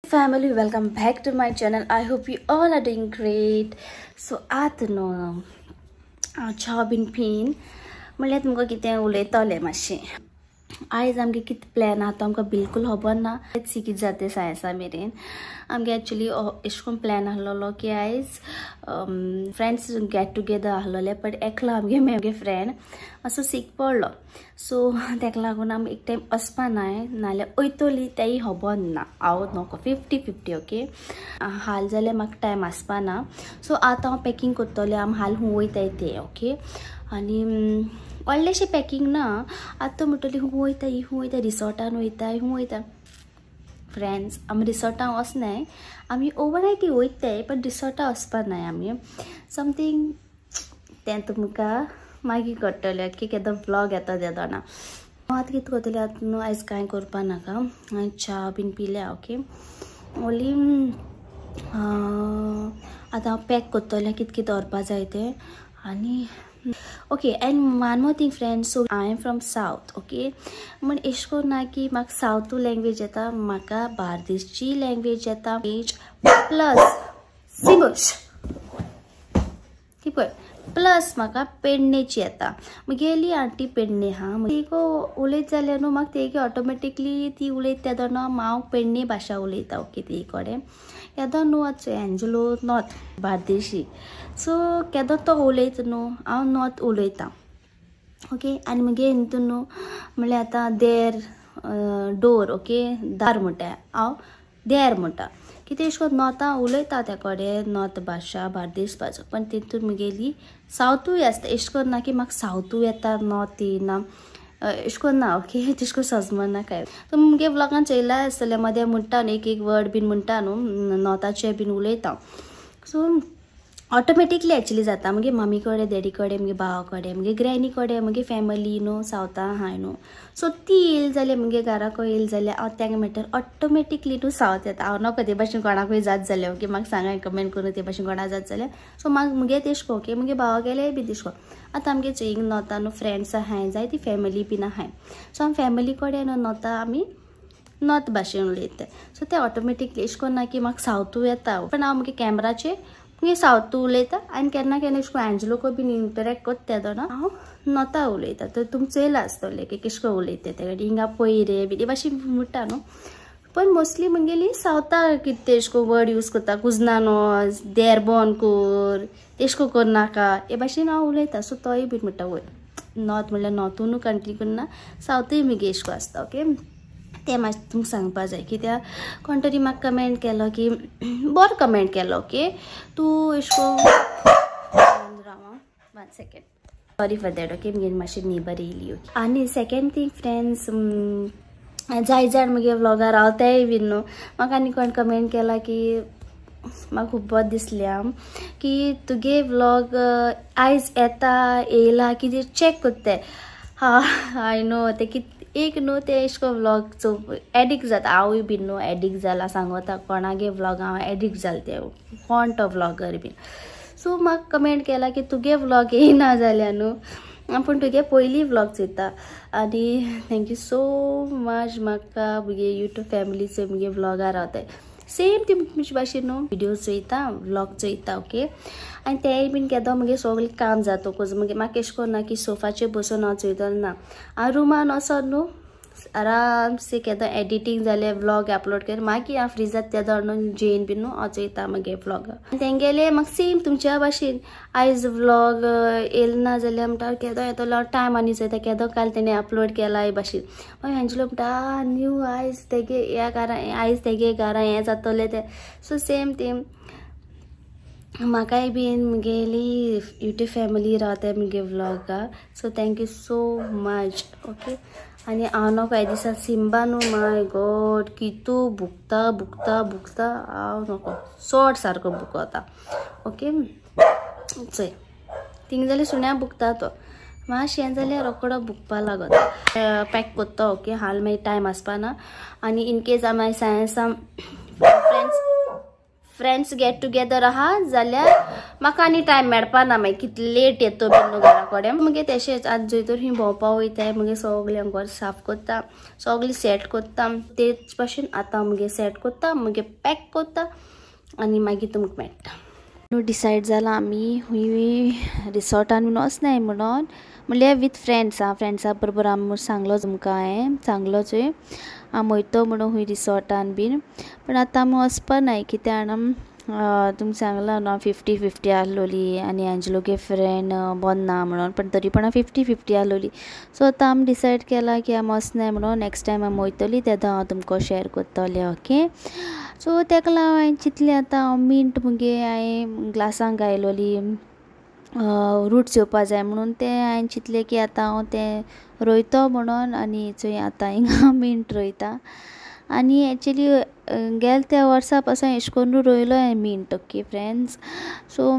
Family, welcome back to my channel. I hope you all are doing great. So at no job in pain. मला तुमको किती उलयतले मातशें आयज आमगे कित प्लॅन आहा तो आमकां बिलकुल खबर ना सिकीत जाते सायन्सा मेरेन आमगे एक्चुअली एशकोन प्लॅन आहलोलो की आयज फ्रेंड्स गेट टुगेदर आहलोले बट एकलो आमगे मेगे फ्रेंड असो सीक पडलो सो तेका लागून आमी एक टाइम वचपा नाय नाल्यार वयतली तेय खबर ना हांव नको 50-50 ओके हाल जाल्यार म्हाका टायम आसपा ना सो आतां हांव पॅकींग करतलें आमी हाल हूं वयताय ते ओके आनी व्हडलेशें पॅकींग ना आतां म्हणटली हूं वयता रिसॉर्टान वयता फ्रेंड्स आमी रिसॉर्टान वचनाय आमी ओवरनायटी वयताय बट रिसॉर्टान वचपा नाय आमी समथींग तें तुमकां मागीर कळटलें की केदो व्लॉग येता तेदो ना आतां कितें करतलें आतां न्हू आयज कांय करपा नाका हांवें च्या बीन पिल्या ओके ओन्ली आतां हांव पॅक करतलें कितें कितें व्हरपा जाय तें आनी okay and one more thing friends so I am from south okay म्हण एश कोन ना की म्हाका साउथ लँग्वेज येता म्हाका बार्देशची लँग्वेज येता प्लस सिंगोश की पळय प्लस म्हाका पेडणेची येता म्हगेली आंटी पेडणे हा तेको उलयत जाल्यार न्हू म्हाका तेगे ऑटोमॅटिकली ती उलयत तेदो न्हू हांव पेडणे भाशा उलयता ओके ती कडेन केदो न्हू आतां एंजलो नॉर्थ बार्देशी सो केदो तो उलयता न्हू हांव नॉर्थ उलयतां ओके आनी म्हगे हितून न्हू म्हणल्यार आतां देर डोर ओके दार म्हणटा हांव देर म्हणटा कितें अशें करून नॉर्था उलयता ते कडेन नॉर्थ भाशा बार्देश भाशा पण तितून म्हगेली सावथूय आसता अशें करून ना की म्हाका सावथूय येता नॉर्थ येना अशें करून ना ओके तेश कोन समजना काय सो मुगे व्लॉगान चयला आसतलें मदें म्हणटा न्हू एक वर्ड बीन म्हणटा न्हू नॉर्थाचे बीन उलयता सो ऑटोमॅटिकली एक्चुअली जाता मुगे मम्मी कडेन डॅडी कडेन मुगे भावा कडेन मुगे ग्रॅनी कडेन मुगे फॅमिली न्हू सावथा हाय न्हू सो ती येयली जाल्यार मुगे घराको येयली जाल्यार हांव तेंगे मॅटर ऑटोमॅटिकली न्हू सावथ येता हांव नको ते भाशेन कोणाकूय जात जाल्यार ओके म्हाका सांगा कमेंट करून ते भाशेन कोणा जात जाल्यार सो म्हाका मुगे तेशको ओके मुगे भावा गेले बी तेशको आतां आमगे चोयींग नॉर्था न्हू फ्रेंड्स आहाय जाय ती फॅमिली बीन आहाय सो आमी फॅमिली कडेन नॉर्था आमी नॉर्थ भाशेन उलयता सो ते ऑटोमॅटिकली अशें कोन्न ना की म्हाका सावथू येता पण हांव मुगे कॅमेराचेर मुगे सावथू उलयता आनी केन्ना केन्ना अशें कोन्न एंजलोको बीन इंटरेक्ट करता तेदो ना हांव नॉर्था उलयता तर तुमी चयला आसतलें की केश को उलयता ते कडेन हिंगा पयरे बी भाशेन म्हणटा न्हू पण मोस्टली म्हगेली सावथा कितें अशें को वर्ड यूज करता कुजनानोज देर बोन कोर तेश को करनाका हे भाशेन हांव उलयता सो तोय बीन म्हणटा वय नॉर्थ म्हणल्यार नॉर्थून कंट्री करना सावथूय मुगे अशें को आसता ओके ते मातशें तुमकां सांगपा जाय कित्याक कोण तरी म्हाका कमेंट केलो की बरो कमेंट केलो ओके तूं अशें को one second sorry for that okay मुगे मातशी नेबर येयली आनी सेकेंड थिंग फ्रेंड्स जाय जाण मुगे व्लॉगार रावताय बीन न्हू म्हाका आनी कोण कमेंट केला की म्हाका खूब बरें दिसलें की तुगे व्लॉग आयज येता येयला कितें चॅक कोत्ताय हा आय नो ते कितें एक न्हू ते अशें को व्लॉग चो एडिक्ट जाता हांवूय बीन न्हू एडिक्ट जाला सांगता कोणागे व्लॉग हांव एडिक्ट जाला ते कोण तो व्लॉगर बीन सो म्हाका कमेंट केला की तुगे व्लॉग येयना जाल्यार न्हू पूण तुगे पयली व्लॉग चोयता आनी थँक्यू सो मच म्हाका मुगे यूट्यूब फॅमिलीचे मुगे व्लॉगार रावताय सेम ती तुमचे भाशेन न्हू विडियो चोयता व्लॉग चोयता ओके आनी तेय बीन केदो मुगे सगळें काम जातकूच मुगे म्हाका अशें कोन्न ना की सोफाचेर बसून हांव चोयतलो ना हांव रुमान वचोन न्हू आराम से केदो एडिटींग जालें व्लॉग अपलोड कर मागीर हांव फ्री जाता तेदो न्हू जेन बीन न्हू हांव चोयता मुगे व्लॉग तेंगेले म्हाका सेम तुमच्या भाशेन आयज व्लॉग येयलो ना जाल्यार म्हणटा केदो येतलो टायम आनी चोयता केदो काल तेणें अपलोड केला हे भाशेन मागीर हेंचलो म्हणटा न्यू आयज तेगे ह्या घरा आयज तेगे घरा हें जातलें तें सो सेम थिंग म्हाकाय बीन मुगेली यूट्यूब फॅमिली रावताय मुगे व्लॉगार so thank you so much okay आनी हांव नको ह्या दिसा सिम्बा न्हू माय गॉड कितू बुकता हांव नको चड सारको बुकता ओके चोय थिंग जाल्यार सुण्या बुकता तो मातशें हें जाल्यार रोकडो बुकपा लागत पॅक कोत्ता ओके हाल मागीर टायम आसपा ना आनी इन केस आमी सायन्सा फ्रेंड्स गेट टुगेदर आहा जाल्यार म्हाका आनी टायम मेळपा ना मागीर कितले लेट येतो बीन घरा कडेन मगे तशेंच आज जंय तर ही भोंवपा वयताय मगे सगळें घर साफ करता सगळें सेट करता तेच भाशेन आतां मगे सेट करता मगे पॅक करता आनी मागीर तुमकां मेळटा डिसायड जाला आमी हुंय रिसॉर्टान बीन वचनाय म्हणून म्हणल्यार विथ फ्रेंड्सा बरोबर आमी सांगलो तुमकां हांवें सांगलोच आमी वयतो म्हणून हुंय रिसॉर्टान बीन पण आतां आमी वचपा नाय कित्याक तुमकां सांगलां न्हू 50-50 आसलोली आनी एंजलोगे फ्रेंड बंद ना म्हणून पण तरी पण 50-50 आसलोली सो आतां आमी डिसायड केला की आमी वचनाय म्हणून नेक्स्ट टायम आमी वयतली तेन्ना हांव तुमकां शेअर करतलें ओके सो तेका लागून हांवें चिंतलें आतां हांव मिंट मगे हांवें ग्लासांक घायलोली रूट्स येवपा जाय म्हणून ते हांवें चिंतलें की आतां हांव तें रोयतो म्हणून आनी चोय आतां हिंगा मिंट रोयता आनी एक्चुली गेल त्या वर्सा पासून एश कोन्न रोयलो हांवें मिंट ओके फ्रेंड्स सो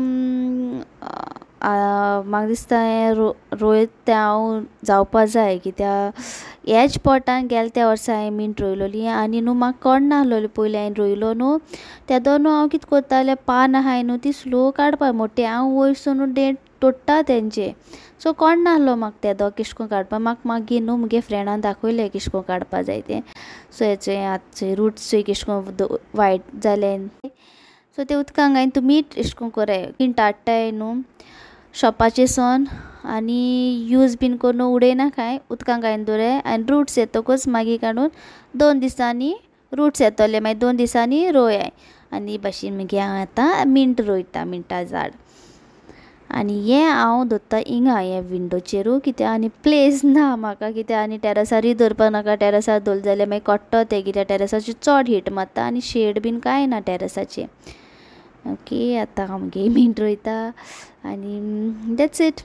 म्हाका दिसता हें रोयत तें हांव जावपा जाय कित्याक हेच पोटान गेल त्या वर्सा हांवें मिंट रोयलोली आनी न्हू म्हाका कळनासलोली पयलीं हांवें रोयलो न्हू तेदो न्हू हांव कितें करतालें पान आहाय न्हू ती स्लो काडपा मोठी हांव वयरसून डेट तोडटा तेंचे सो कळनासलो म्हाका तेदो किश कोन काडपा म्हाका मागीर न्हू मुगे फ्रेंडान दाखयलें किश कोन काडपा जाय तें सो हेचे आतां रुट्स किश कोन वायट जाले सो ते उदकांक हांवें तुमी एश कोन कोराय मिंट हाडटाय न्हू शॉपाचे सोन आनी यूज बीन करून उडयना काय उदकांक घालून दवराय आनी रूट्स येतकच मागीर काडून 2 दिसांनी रूट्स येतले मागीर 2 दिसांनी रोयाय आनी भाशेन मागीर हांव आतां मिंट रोयता मिंटा झाड आनी हें हांव दवरता हिंगा हें विंडोचेरू कित्याक आनी प्लेस ना म्हाका कित्याक आनी टॅरसारूय दवरपाक नाका टॅरसार दवरलें जाल्यार मागीर कोट्टो तें कित्याक टॅरसाचेर चड हीट मारता आनी शेड बीन कांय ना टॅरसाचेर ओके आतां हांव मगे मिंट रोयता आनी दॅट्स इट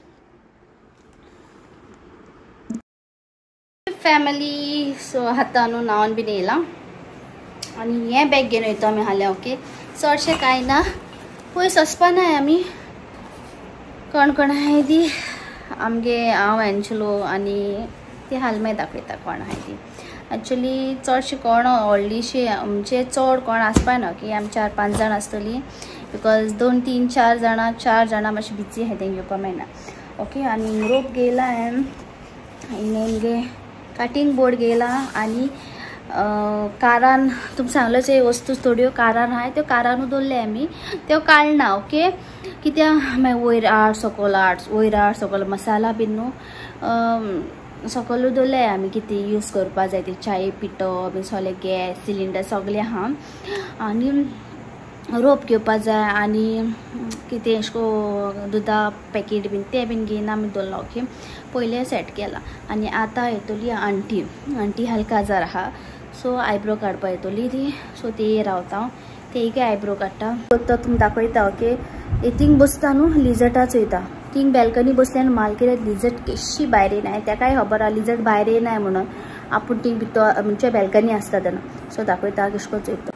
फॅमिली सो आतां न्हू न्हांवन बीन येयलां आनी हें बॅग घेवन वयता आमी हाल्या ओके चडशें कांय ना पयस वचपा नाय आमी कोण आहाय ती आमगे हांव एंजलो आनी ती हाल मागीर दाखयता कोण आहाय ती एक्चुली चडशें कोण व्हडलीशी आमचे चड कोण आसपा ना की आमी 4-5 जाण आसतलीं बिकॉज 2-3-4 जाणां मातशी बिजी आहाय तेंक येवपा मेळना ओके आनी रोप घेयला हांवें मुगे कटिंग बोर्ड घेयला आनी कारान तुमकां सांगलोच वस्तू थोड्यो कारान आहाय त्यो कारानू दवरले आमी त्यो काडना ओके कित्याक मागीर वयर आड सकयल मसाला बीन न्हू सकयल दवरले आमी कितें यूज करपा जाय ते चाये पिठो बीन सगळे गॅस सिलिंडर सगळे आहा आनी रोप घेवपा जाय आनी कितें एश को दुदा पॅकेट बीन तें बीन घेवन आमी दवरला ओके पयलें सेट केला आनी आतां येतली आंटी हलका जार आहा सो आयब्रो काडपा येतली ती सो ती रावता तेय आयब्रो काडटा तो तुमकां दाखयता ओके थिंग बसता न्हू लिजर्टा चोयता थिंग बॅल्कनी बसल्यान माल कितें लिजर्ट केशी भायर येनाय तेकाय खबर आहा लिजर्ट भायर येनाय म्हणून आपूण थिंग भितर म्हणजे बॅल्कनी आसता तेन्ना सो दाखयता किश कोन चोयता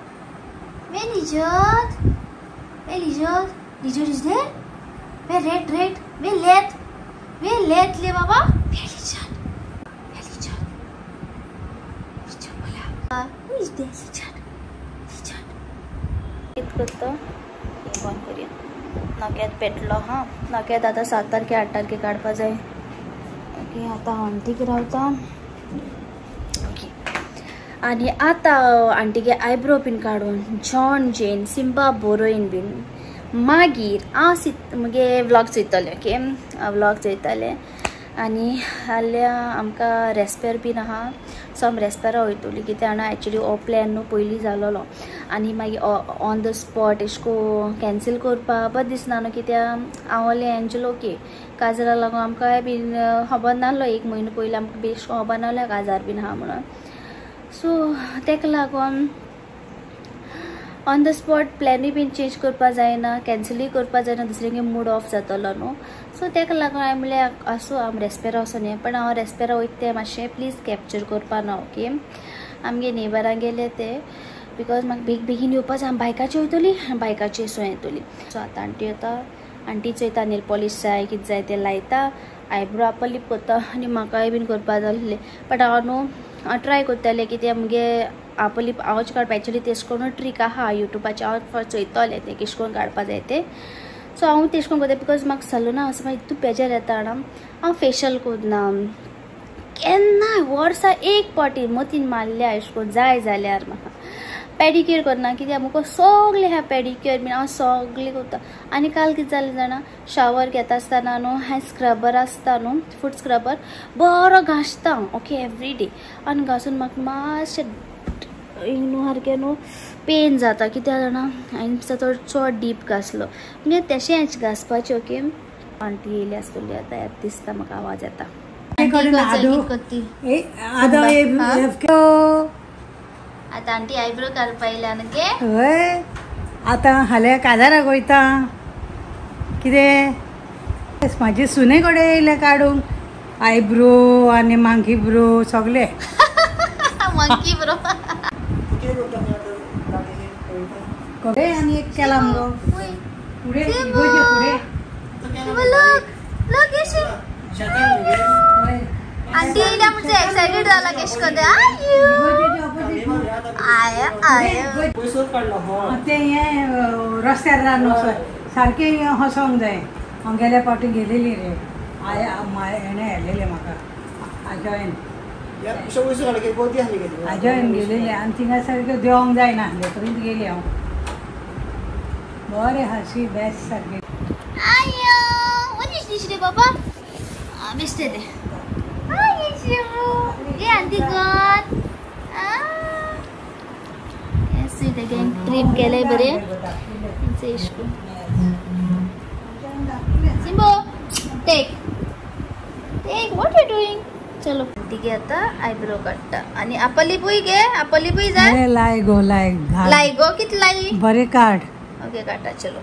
लिजर्ट इज देयर वे रेट वे लेट ले बाबा वे lizard who is this lizard कित करता हे बंद करूया नाक्यात पेटलो हां नाक्यात आतां 7 तारखे 8 तारखे काडपा जाय ओके आतां आंटीक रावता ओके आनी आतां आंटीगे आयब्रो बीन काडून जॉन जेन सिंबा बोरोईन बीन मागीर हांव मुगे व्लॉग चोयतलें ओके व्लॉग चोयतलें आनी हाल्या आमकां रेस्पेर बीन आहा सो आमी रेस्पेरा वयतली कित्याक हांव एक्चुली हो प्लॅन न्हू पयलीं जालोलो आनी मागीर ऑन द स्पॉट एश को कॅन्सील करपा बरें दिसना न्हू कित्याक हांव एंजल ओके काजरा लागून आमकां बीन खबर नासलो 1 म्हयनो पयलीं आमकां बेश खबर नासलो काजार बीन आहा म्हणून सो तेका लागून ऑन द स्पॉट प्लॅनूय बीन चेंज करपा जायना कॅन्सलूय करपा जायना दुसऱ्यांगे मूड ऑफ जातलो न्हू सो तेका लागून हांवें म्हणलें आसूं आमी रेस्पेरा वचून यें पण हांव रेस्पेरा वयता तें मातशें प्लीज कॅप्चर करपा ना ओके आमगे नेबरां गेले ते बिकॉज म्हाका बेगीन येवपा जाय बायकाचेर वयतली बायकाचेर सो येतली सो आतां आंटी येता आंटी चोयता नेल पॉलिश जाय कितें जाय तें लायता आयब्रो अप्पर लिप करता आनी म्हाकाय बीन करपा जाय आसलें बट हांव न्हू ट्राय करतालें कित्याक मुगे आपली आवज काडपाची तेश करून ट्रीक आहा यूट्यूबाचे हांव चयतले ते कशें करून काडपा जाय ते. सो हांव तेश करून करता बिकॉज म्हाका सलूना वचपाक इतू बेजार येता ना. हांव फेशियल कोन्ना केन्ना वर्सा एक पावटी मतीन मारल्या अशें करून जाय जाल्यार. म्हाका पेडिक्यूर करना कित्याक मुको सगळे हा पेडिक्यूर बीन हांव सगळे करता. आनी काल कितें जालें जाणा शावर घेता आसतना न्हू हांवें स्क्रबर आसता न्हू फूट स्क्रबर बरो घासता ओके एवरी डे. आनी घासून म्हाका मातशें न्हू सारकें न्हू पेन जाता कित्याक जाणा हांवें चड डीप घासलो म्हणजे तशेंच घासपाचें ओके. आंटी येयली आसतली आतां येता दिसता म्हाका आवाज येता. आता आंटी आयब्रो काडपा येयल्या न्हू गे. हय आतां हाल्या काजाराक वयता कितें म्हाजे सुने कडेन येयले काडूंक आयब्रो आनी मांकी ब्रो सगळे. मंकी ब्रो कपडे आनी एक केला मुगो फुडें फुडें आंटी येयल्या म्हणजे एक्सायटेड जाला केश कोते ते हे रस्त्यार रावन सारके हसोंक जाय. हांव गेल्या फावटी गेलेली रे हेणे हाडलेले म्हाका आजॉयन गेलेले आनी थिंगा सारकें देवोंक जायना आसलें पर्यंत गेली हांव. बरें हाशी बेस्ट सारकें. रे बाबा बेश्टे ते आंटी कोण ट्रिप केले बरे सिम्बो टेक टेक व्हॉट यू डुईंग. चलो ठीक आता आयब्रो काडटा आनी आपली पुय गे आपली पुय जाय लाई गो लाई गो कित लाई बरे काड ओके काडटा. चलो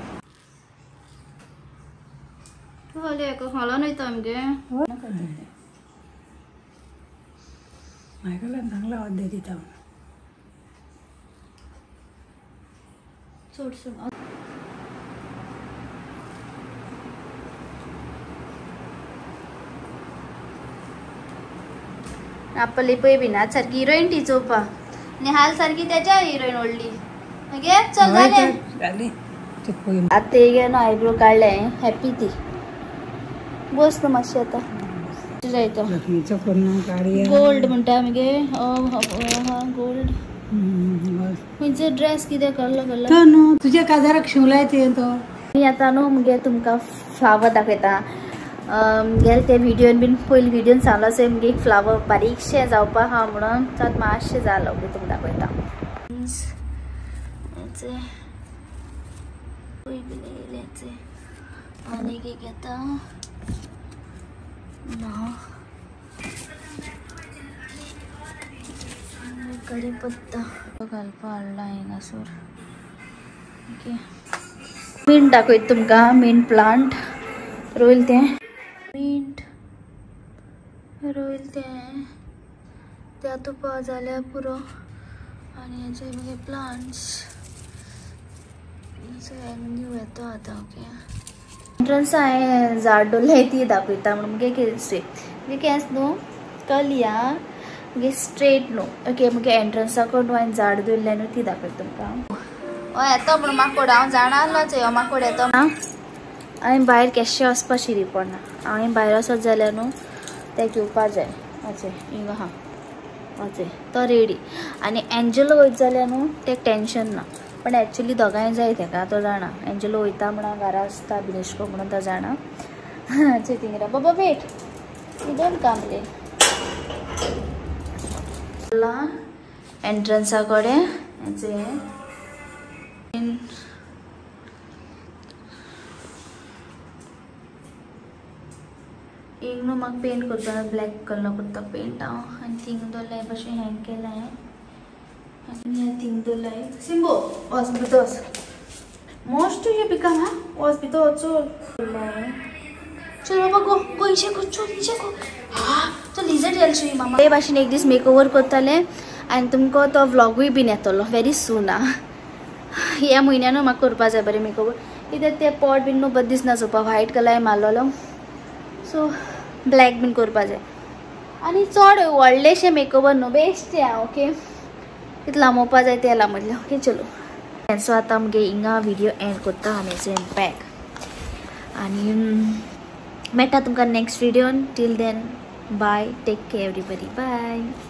खाला नाही तर आमगे मायकलान चांगला वाद्य दिता सोड. आपली पळय बीन आज सारकी हिरोईन ती चोवपा निहाल सारकी त्याच्या हिरोईन ओडली मागे चल जाले आता ते गे न्हू आयब्रो काडले हॅपी ती बस तू मातशी आता जायतो गोल्ड म्हणटा मगे गोल्ड खंयचो ड्रेस कितें काडलो तो न्हू तुज्या काजाराक शिवलाय ते तो. मी आता न्हू मगे तुमकां फ्लावर दाखयता. गेल ते व्हिडिओन बीन पयलीं व्हिडिओन सांगलो सो मगे एक फ्लावर बारीकशें जावपा हा म्हणून तर मातशें जालो मगे तुमकां दाखयता. आनीक एक येता कढीपत्ता घालपा हाडला हिंगासोर ओके. मिंट दाखयता तुमकां मिंट प्लांट रोयल ते मिंट रोयल ते तुपा जाल्या पुरो आनी हेचे मगे प्लांट्स न्यू येतो आतां ओके. एंट्रन्स हांवें झाड दवरलें ती दाखयता म्हणून मगे कितें केंस न्हू कलिया मगे स्ट्रेट न्हू ओके. मगे एंट्रन्साकून हांवें झाड दवरलें न्हू ती दाखयता तुमकां. हय येतो म्हणून माकोड हांव जाणा आसलोच हो माकोड येतो. हांवें भायर केशें वचपा शिरी पडना हांवें भायर वचत जाल्यार न्हू ते घेवपा जाय अशें हिंगा हा अशें तो रेडी. आनी एंजलो वयत जाल्यार न्हू तें टेंशन ना पण एक्चुअली दोगांय जाय तेका तो जाणा एंजलो वयता म्हणून घरा आसता बिनेशको म्हणून तो जाणा. थिंगा बाबा वेट यू डोंट कम ले एंट्रन्सा कडेन हेचें एक न्हू म्हाका पेंट करता ब्लॅक कलर करता पेंट हांव आनी थिंग दवरलाय कशें हँग केलां आनी थिंग दवरलाय. सिम्बो वच भितर वच मोस्ट ये बिकम हा वच भितर चल चल बाबा गो गो इशे गो चल इशे गो हा चल लिजर्ड येलशी मामा ते भाशेन एक दीस मेकओवर करतले आनी तुमकां तो व्लॉगूय बीन येतलो व्हेरी सून आ. ह्या म्हयन्यानूच म्हाका करपा जाय बरें मेकओवर कित्याक ते पॉट बीन न्हू बरें दिसना चोवपा व्हायट कलर मारलेलो सो ब्लॅक बीन करपा जाय आनी चड व्हडलेशें मेकओवर न्हू बेश्टें आं ओके. कितला लांबोवपा जाय तें लांबयलें ओके चलो सो आतां आमगे हिंगा व्हिडिओ एंड कोत्ता हांवें बॅक आनी मेळटा तुमकां नेक्स्ट व्हिडिओन till then bye take care everybody bye.